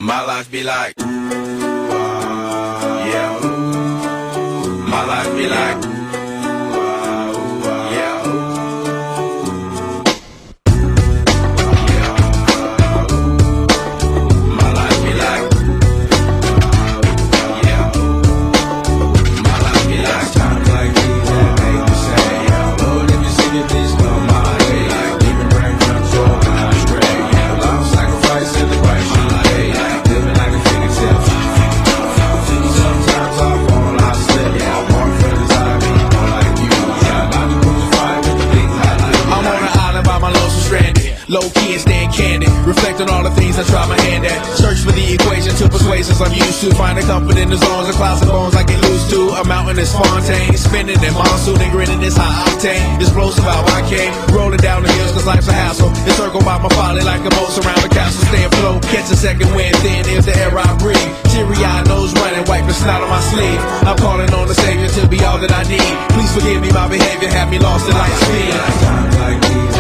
My life be like, yeah. My life be like, yeah. My life be like, yeah. My life be like times like these that make me say, yeah. Lord, if you see it, please come my way. Like even bring control when I stray. Yeah, long sacrifice in the Christ you lay. Like living like a fingertip. Sometimes I fall, I slip. Yeah, I walk for the time, more like you. Yeah, about to crucify with the things I do. I'm on an island by my lonesome stranded, low key and staying candid, reflect on all the things I try my hand at. Search for the equation to persuasions I'm used to. Finding comfort in the zones of clouds and bones I get loose to. A mountain is Fontaine, spinning in monsoon and grinning is high octane. Explosive how I came, rolling down the hills cause life's a hassle. Encircled by my folly like a moat around the castle. Stay afloat, catch a second wind, thin is the air I breathe. Teary-eyed nose running, wipe the snot on my sleeve. I'm calling on the Savior to be all that I need. Please forgive me my behavior, have me lost in light speed. Times like these